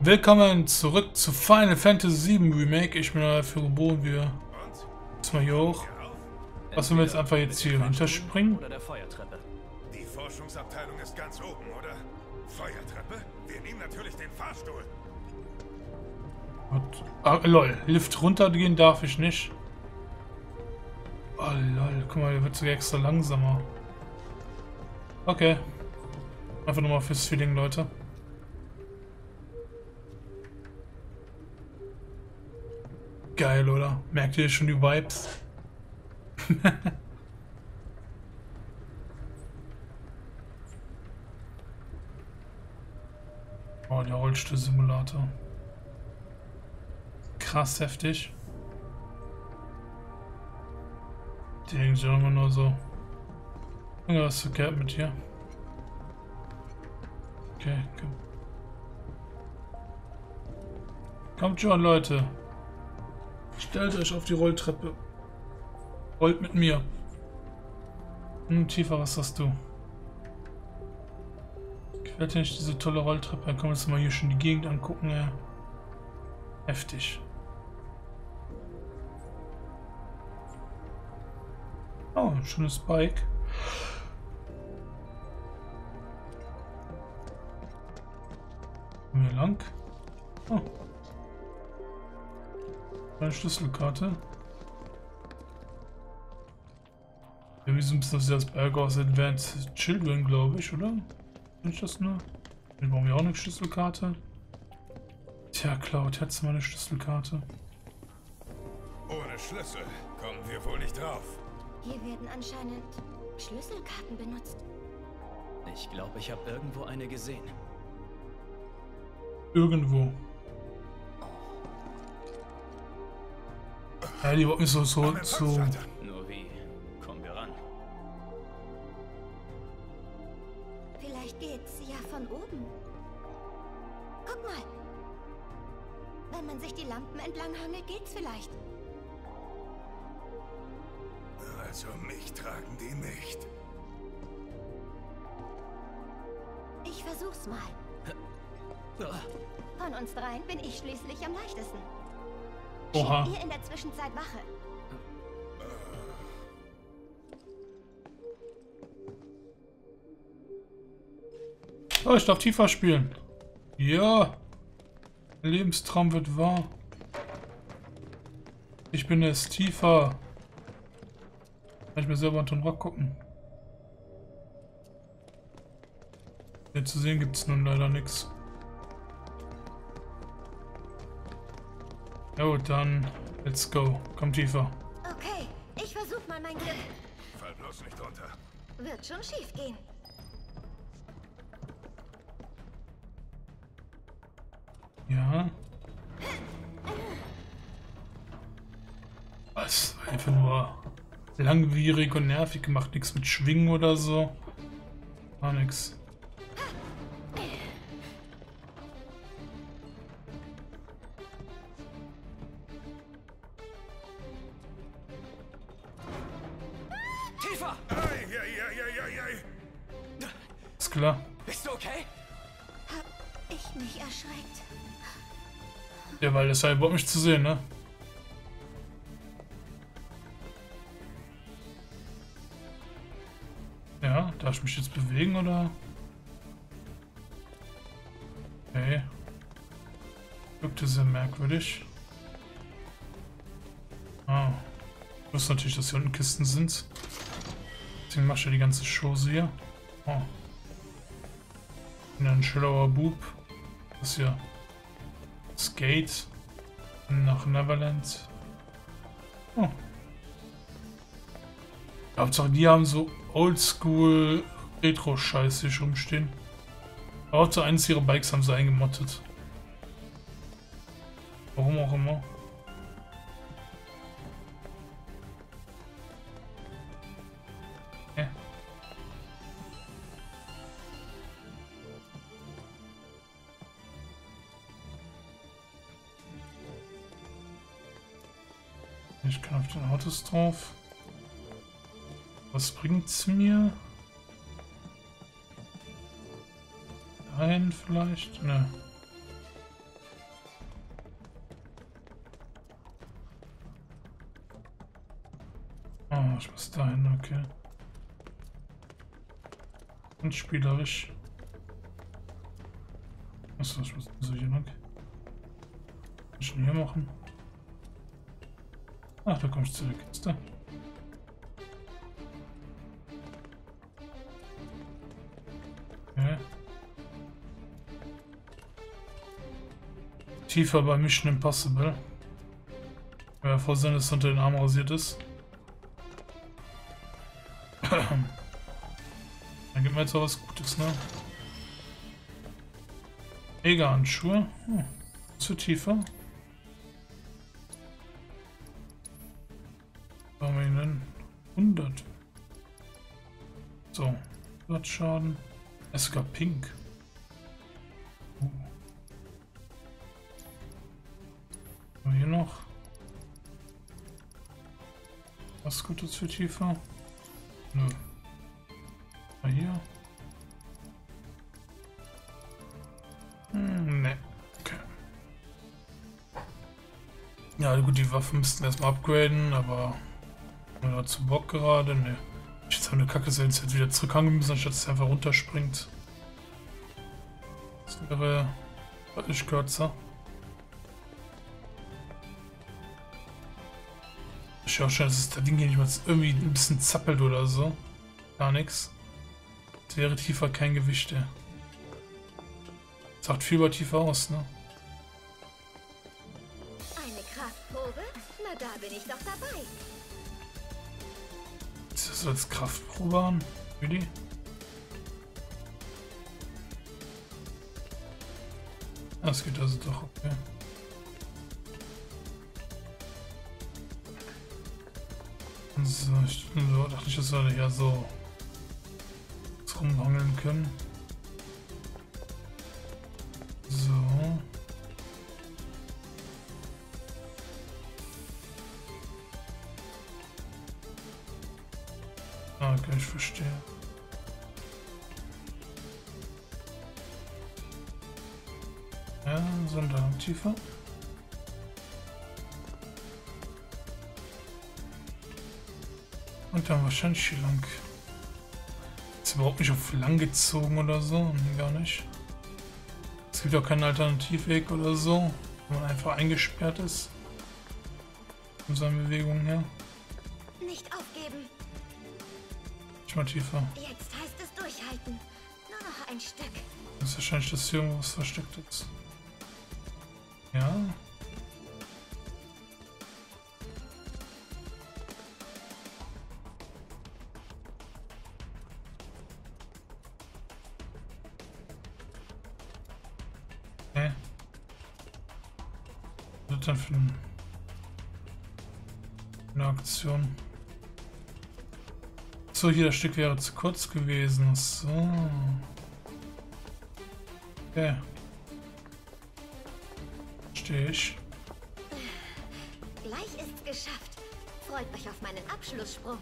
Willkommen zurück zu Final Fantasy VII Remake. Ich bin dafür geboren, wir jetzt mal hier hoch. Was wenn wir jetzt einfach jetzt hier hinterspringen? Oder der Feuertreppe. Die Forschungsabteilung ist ganz oben, oder? Feuertreppe? Wir nehmen natürlich den Fahrstuhl. Ah, lol, Lift runtergehen darf ich nicht. Oh lol, guck mal, der wird sogar extra langsamer. Okay. Einfach nur mal fürs Feeling, Leute. Geil, oder? Merkt ihr schon die Vibes? Oh, der Rollstuhl-Simulator. Krass heftig. Die denken sich immer nur so. Ja, was ist verkehrt mit dir? Okay, komm. Kommt schon, Leute. Stellt euch auf die Rolltreppe. Rollt mit mir. Tiefer, was hast du? Gefällt dir nicht diese tolle Rolltreppe? Dann können wir uns mal hier schon die Gegend angucken. Ja. Heftig. Oh, ein schönes Bike. Gehen wir lang? Oh. Eine Schlüsselkarte. Ja, wie so ein bisschen das Berg aus Advanced Children, glaube ich, oder? Bin ich das nur? Wir brauchen ja auch eine Schlüsselkarte. Tja, Cloud, hättest du mal eine Schlüsselkarte? Ohne Schlüssel kommen wir wohl nicht drauf. Hier werden anscheinend Schlüsselkarten benutzt. Ich glaube, ich habe irgendwo eine gesehen. Irgendwo. Ja, die wollten mich so zu. Nur wie? Kommen wir ran. Vielleicht geht's ja von oben. Guck mal. Wenn man sich die Lampen entlang hangelt, geht's vielleicht. Also mich tragen die nicht. Ich versuch's mal. Von uns dreien bin ich schließlich am leichtesten. Oha. Ihr in der Zwischenzeit Wache. Oh, ich darf tiefer spielen. Ja. Mein Lebenstraum wird wahr. Ich bin es tiefer. Kann ich mir selber unter den Rock gucken. Hier zu sehen gibt es nun leider nichts. Ja gut, dann let's go. Komm tiefer. Okay, ich versuch mal mein Glück. Fall bloß nicht runter. Wird schon schief gehen. Ja. Was? Einfach nur langwierig und nervig gemacht. Nichts mit Schwingen oder so. Gar nichts. Tiefer! Ei. Ist klar. Bist du okay? Hab ich mich erschreckt. Ja, weil das war überhaupt nicht zu sehen, ne? Ja, darf ich mich jetzt bewegen, oder? Okay. Wirkte sehr merkwürdig. Ah. Ich wusste natürlich, dass hier unten Kisten sind. Deswegen machst du die ganze Chose hier. Oh. Und ein schlauer Bub. Das hier. Skate. Nach Neverland. Oh. Hauptsache, die haben so Oldschool Retro-Scheiß hier schon rumstehen. Aber auch zu eines ihrer Bikes haben sie eingemottet. Warum auch immer. Ich kann auf den Autos drauf. Was bringt's mir? Dahin vielleicht? Ne. Ah, ich muss dahin, okay. Und spielerisch. Achso, ich muss so hier lang. Was kann ich denn hier machen? Ach, da kommst du zur Kiste. Okay. Tiefer bei Mission Impossible. Ja, vor Sinn, dass unter den Arm rasiert ist. Dann gibt mir jetzt auch was Gutes, ne? Handschuhe. Zu tiefer. Was haben wir denn? 100. So. 100 Schaden. Er ist sogar pink. Was haben wir hier noch? Was Gutes für tiefer? Nö. Mal hier. Ne. Okay. Ja, gut, die Waffen müssten erstmal upgraden, aber dazu Bock gerade? Ne. Ich jetzt habe eine Kacke, dass er jetzt wieder zurück müssen, anstatt dass er einfach runterspringt. Das wäre deutlich kürzer. Ich auch schon, dass es da Ding hier nicht mal irgendwie ein bisschen zappelt oder so. Gar nichts. Es wäre tiefer kein Gewicht, ey. Sagt viel über tiefer aus, ne? Eine Kraftprobe? Na, da bin ich doch dabei. Ist das als Kraftprobe an? Really? Das geht also doch, okay. So, ich dachte ich, dass wir ja so rumhangeln können. So. Ah, okay, ich verstehe. Ja, Sonderung tiefer. Und dann wahrscheinlich hier lang. Ist überhaupt nicht auf lang gezogen oder so. Nee, gar nicht. Es gibt auch keinen Alternativweg oder so, wo man einfach eingesperrt ist. Von seinen Bewegungen her. Nicht aufgeben. Ich mal tiefer. Jetzt heißt es durchhalten. Nur noch ein Stück. Das ist wahrscheinlich, dass hier irgendwas versteckt ist. Ja. Okay. Was ist denn für eine Aktion? So, hier das Stück wäre zu kurz gewesen. So. Okay. Verstehe ich. Gleich ist's geschafft. Freut euch auf meinen Abschlusssprung.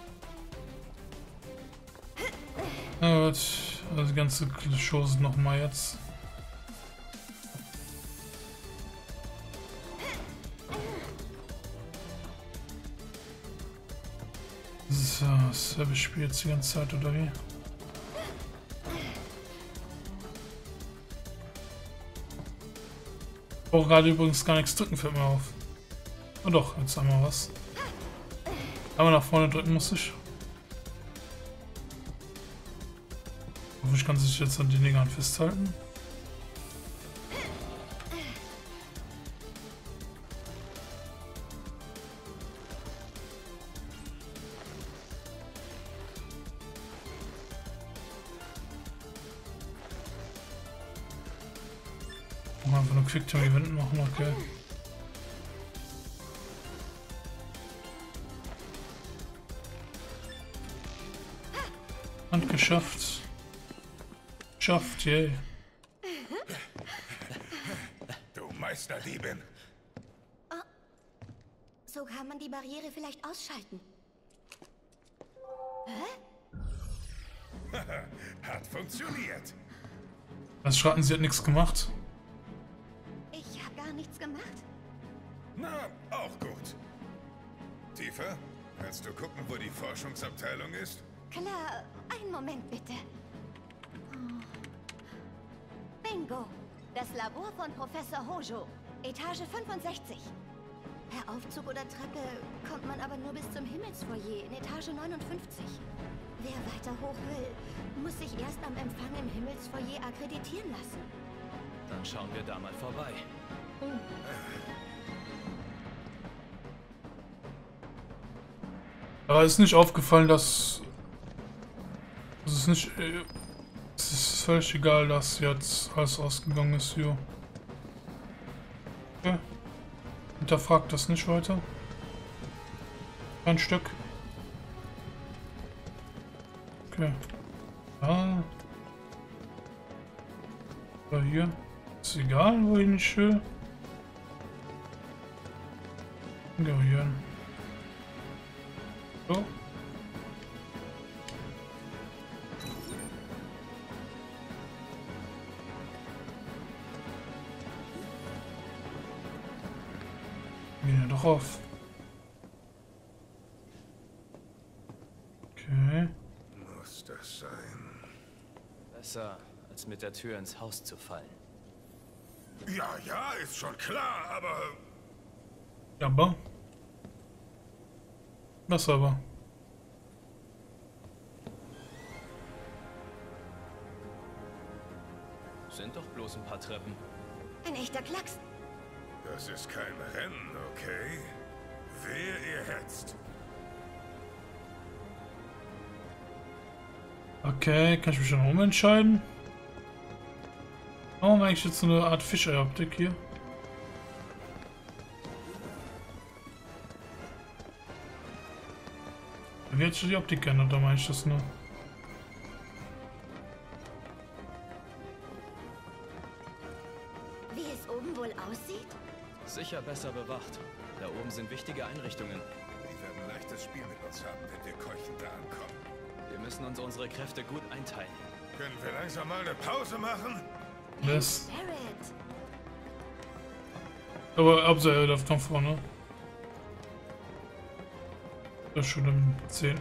Na gut, also die ganze Chose nochmal jetzt. So, das Spiel jetzt die ganze Zeit, oder wie? Oh, gerade übrigens gar nichts drücken, fällt mir auf. Oh doch, jetzt haben wir was. Aber nach vorne drücken muss ich. Hoffentlich kann sich jetzt an den Dingern festhalten. Einfach nur Quick-Time-Event machen, okay. Und geschafft. Schafft, yay. Du Meisterdiebin. Oh. So kann man die Barriere vielleicht ausschalten. Hat funktioniert. Was schraten, sie hat nichts gemacht. Ich habe gar nichts gemacht. Na, auch gut. Tiefer, Kannst du gucken, wo die Forschungsabteilung ist? Klar, einen Moment bitte. Bingo! Das Labor von Professor Hojo. Etage 65. Per Aufzug oder Treppe kommt man aber nur bis zum Himmelsfoyer in Etage 59. Wer weiter hoch will, muss sich erst am Empfang im Himmelsfoyer akkreditieren lassen. Dann schauen wir da mal vorbei. Aber ist nicht aufgefallen, dass... Es ist nicht... Es ist völlig egal, dass jetzt alles ausgegangen ist hier. Okay. Hinterfragt das nicht weiter. Ein Stück. Okay. Ah. Oder hier. Ist egal, wo ich nicht will. Ignorieren. So. Gehen wir doch auf. Okay. Muss das sein? Besser, als mit der Tür ins Haus zu fallen. Ja, ist schon klar, aber... Aber. Was aber? Sind doch bloß ein paar Treppen. Ein echter Klacks. Das ist kein Rennen, okay? Wehe, ihr hetzt. Okay, kann ich mich schon umentscheiden? Warum eigentlich jetzt so eine Art Fischei-Optik hier? Wie hat sich die Optik geändert, da meine ich das nur. Wie es oben wohl aussieht? Sicher besser bewacht. Da oben sind wichtige Einrichtungen. Die werden ein leichtes Spiel mit uns haben, wenn wir keuchend da ankommen. Wir müssen uns unsere Kräfte gut einteilen. Können wir langsam mal eine Pause machen? Das. Barrett. Aber Abseil läuft nach vorne. Das ist schon im 10.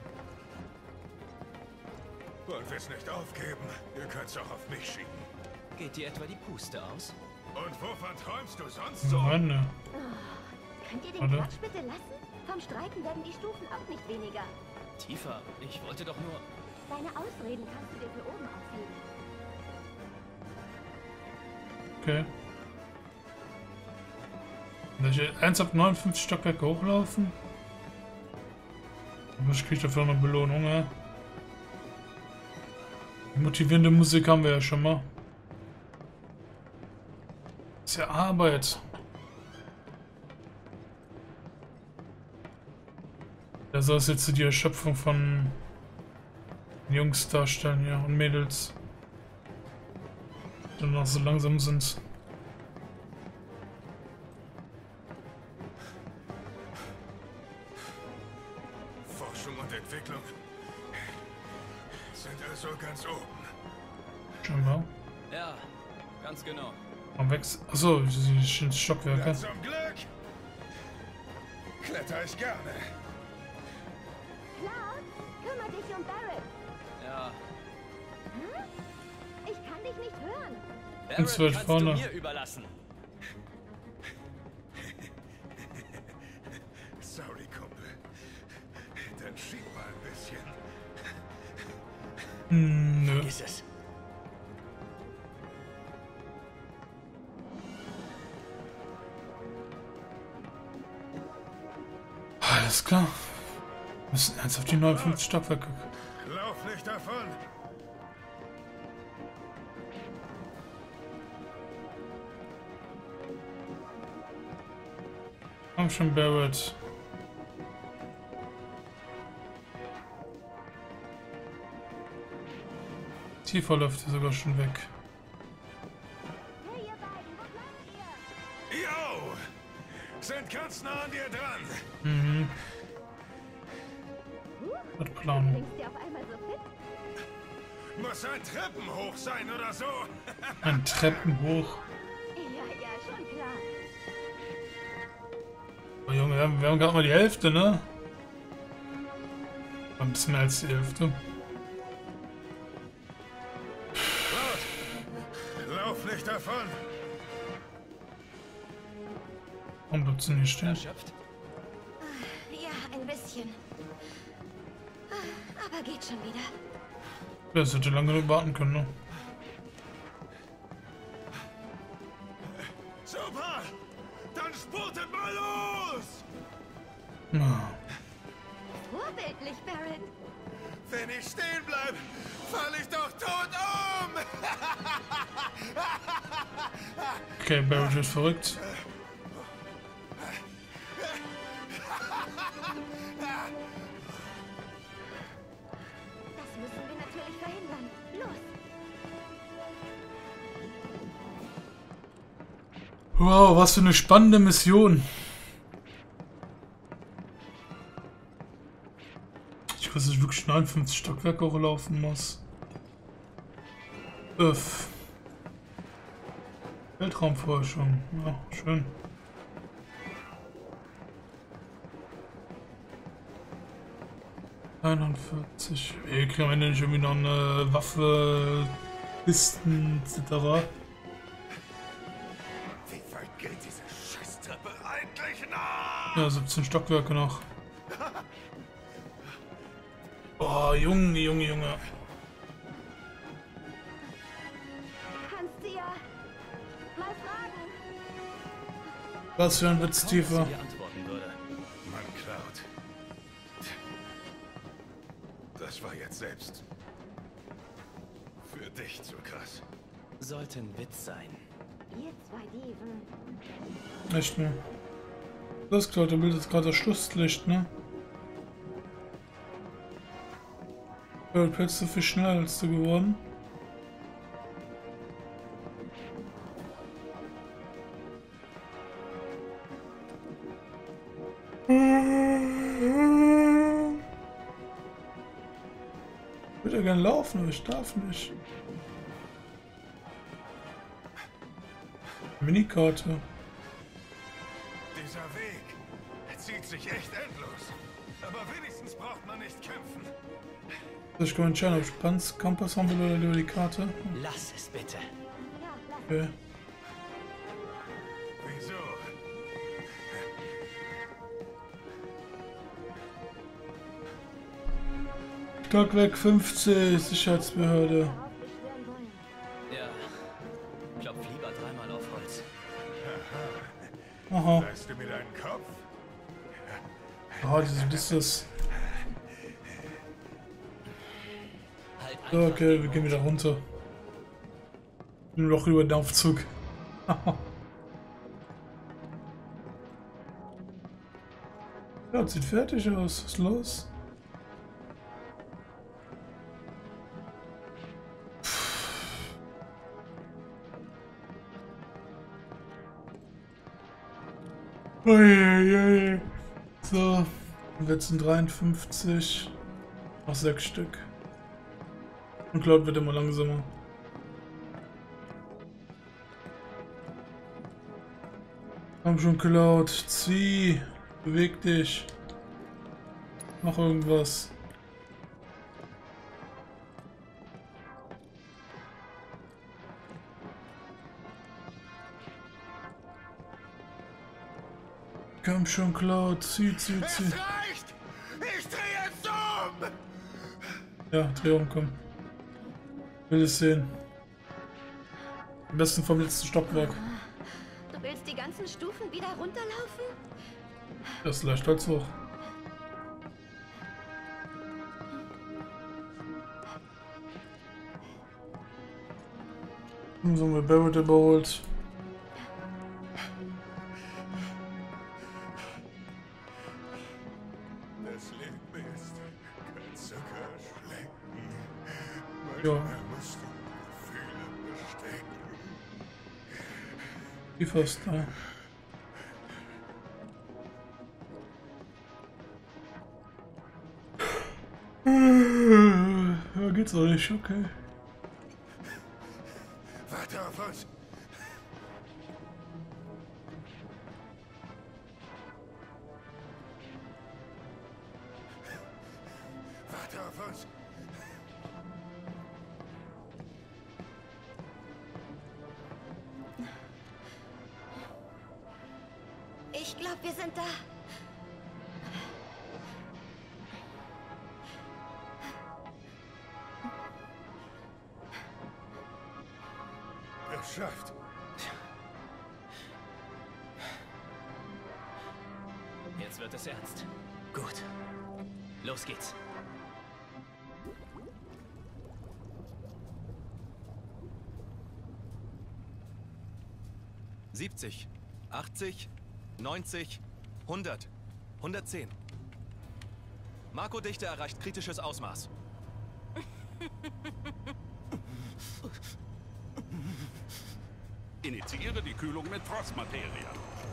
Wollen wir es nicht aufgeben? Ihr könnt's auch auf mich schieben. Geht dir etwa die Puste aus? Und wovon träumst du sonst so? Nein, ne. Könnt ihr den Warte. Quatsch bitte lassen? Vom Streiken werden die Stufen auch nicht weniger. Tiefer, ich wollte doch nur... Deine Ausreden kannst du dir für oben aufheben. Okay. Soll ich ernsthaft 59 Stockwerke hochlaufen? Was kriege ich dafür noch eine Belohnung, ja? Motivierende Musik haben wir ja schon mal. Das ist ja Arbeit. Da soll es jetzt die Erschöpfung von Jungs darstellen, ja, und Mädels. Die noch so langsam sind. Forschung und Entwicklung sind also ganz oben. Scheinbar. Ja, ganz genau. Am Wechsel. Achso, die Stockwerke. Na, zum Glück kletter ich gerne. Cloud, kümmere dich um Barrett. Ja, Ich kann dich nicht hören. Ganz Barrett weit kannst vorne. du mir überlassen. Sorry, Kumpel. Dann schieb mal ein bisschen. Nö. Vergiss es. Alles klar. Wir müssen ernsthaft die 59 Stockwerke. Lauf nicht davon. Komm schon, Barrett. Tiefer läuft er sogar schon weg. Hey, ihr beiden, wo bleibt ihr? Yo! Sind ganz nah an dir dran. Mhm. Hat Plan. Klingst ihr auf einmal so fit? Muss ein Treppenhoch sein oder so. Ein Treppenhoch. Ja, schon klar. Oh Junge, wir haben gerade mal die Hälfte, ne? ein bisschen mehr als die Hälfte. Gut. Lauf nicht davon. Warum bleibst du nicht stehen? Erschöpft? Ja, ein bisschen. Aber geht schon wieder. Ja, das hätte lange genug warten können, ne? Super! Dann spurtet mal los! Ja. Vorbildlich, Baron. Wenn ich stehen bleibe, falle ich doch tot um! Okay, Barrett wird verrückt. Das müssen wir natürlich verhindern. Los! Wow, was für eine spannende Mission. Ich weiß, dass ich wirklich 59 Stockwerke hochlaufen muss. Weltraumforschung. Ja, schön. Wir kriegen am Ende nicht irgendwie noch eine Waffe, Kisten etc. Wie weit geht diese Scheißtreppe eigentlich noch? Ja, 17 Stockwerke noch. Oh, Junge, Junge, Junge. Kannst du ja mal fragen. Was für ein Witz, Kaum, tiefer. dass sie dir antworten würde. Mann, Cloud. Das war jetzt selbst für dich zu krass. Sollte ein Witz sein. Ihr zwei Dieven. Echt, ne? Das, Claude, du bildest gerade das Schlusslicht, ne? Ja, plötzlich viel schneller als du geworden. Ich würde ja gerne laufen, aber ich darf nicht. Minikarte. Dieser Weg zieht sich echt endlos. Aber wenigstens braucht man nicht kämpfen. Ich kann entscheiden, ob ich Kompass haben will oder lieber die Karte. Lass es bitte. Ja, lass. Okay. Wieso? Stockwerk 50, Sicherheitsbehörde. Darauf beschwören wollen. Ja. Klopf lieber dreimal auf Holz. Aha. Leist du mir deinen Kopf? Ah, das ist das. Halt So, einfach okay, den wir gehen Mund. wieder runter. Nimm doch über den Aufzug. Ja, sieht fertig aus. Was ist los? Uiuiui. So, jetzt sind 53. Noch 6 Stück. Und Cloud wird immer langsamer. Komm schon, Cloud. Zieh. Beweg dich. Mach irgendwas. Komm schon, Cloud. Zieh, zieh, zieh. Es reicht! Ich drehe jetzt um! Ja, dreh um, komm. Will es sehen. Am besten vom letzten Stockwerk. Du willst die ganzen Stufen wieder runterlaufen? Das ist leichter als hoch. So, haben wir Barrett überholt. Das Leben ist kein Zuckerschlecken. Ja. Manchmal musst du Gefühle bestecken. Die fast da. Ja, geht's auch nicht, okay. Warte auf uns. Ich glaube, wir sind da. Geschafft. Jetzt wird es ernst. Gut. Los geht's. »70, 80, 90, 100, 110. Marco-Dichte erreicht kritisches Ausmaß. Initiiere die Kühlung mit Frostmaterie.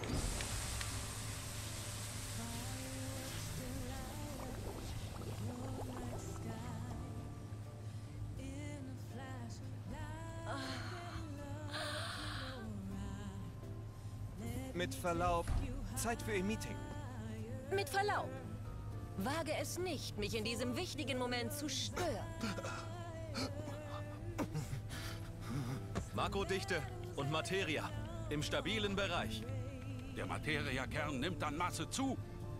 Mit Verlaub, Zeit für Ihr Meeting. Mit Verlaub. Wage es nicht, mich in diesem wichtigen Moment zu stören. Marco-Dichte und Materia im stabilen Bereich. Der Materiakern nimmt an Masse zu.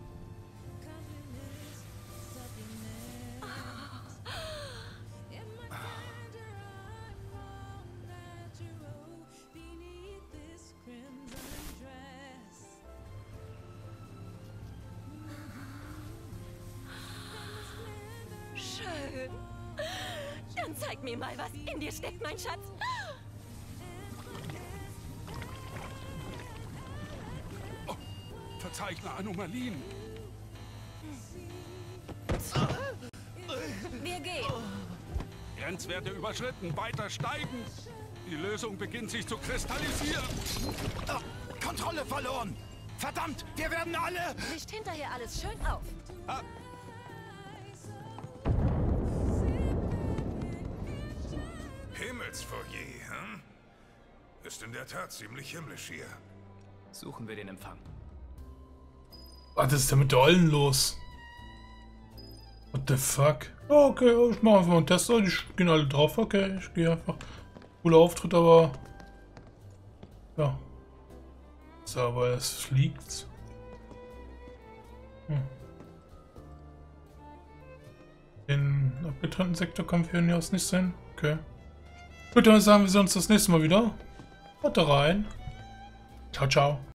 Schön. Dann zeig mir mal, was in dir steckt, mein Schatz. Verzeichne Anomalien. Wir gehen. Grenzwerte überschritten, weiter steigen. Die Lösung beginnt sich zu kristallisieren. Kontrolle verloren! Verdammt, wir werden alle... Wischt hinterher alles schön auf. Himmelsfoyer, hm? Ist in der Tat ziemlich himmlisch hier. Suchen wir den Empfang. Was ist denn mit der Ollen los? What the fuck? Oh, okay, ich mache einfach einen Test. Die gehen alle drauf. Okay, ich gehe einfach. Cooler Auftritt, aber... Ja. So, aber es fliegt. Den abgetrennten Sektor kommen wir hier aus nicht sehen. Okay. Gut, dann sagen wir uns das nächste Mal wieder. Haut rein. Ciao, ciao.